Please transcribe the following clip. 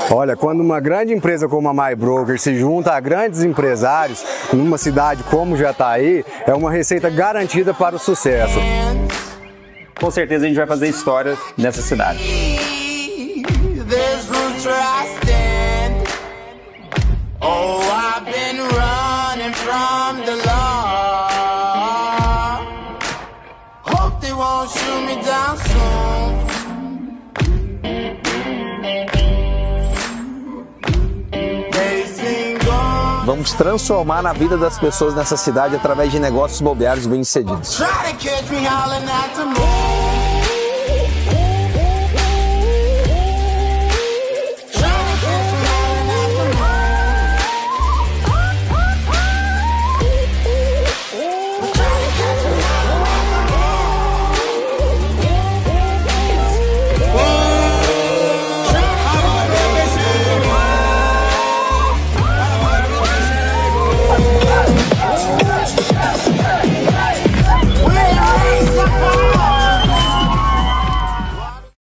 Olha, quando uma grande empresa como a MyBroker se junta a grandes empresários numa cidade como Jataí, é uma receita garantida para o sucesso. Com certeza a gente vai fazer história nessa cidade. Vamos transformar na vida das pessoas nessa cidade através de negócios imobiliários bem-sucedidos.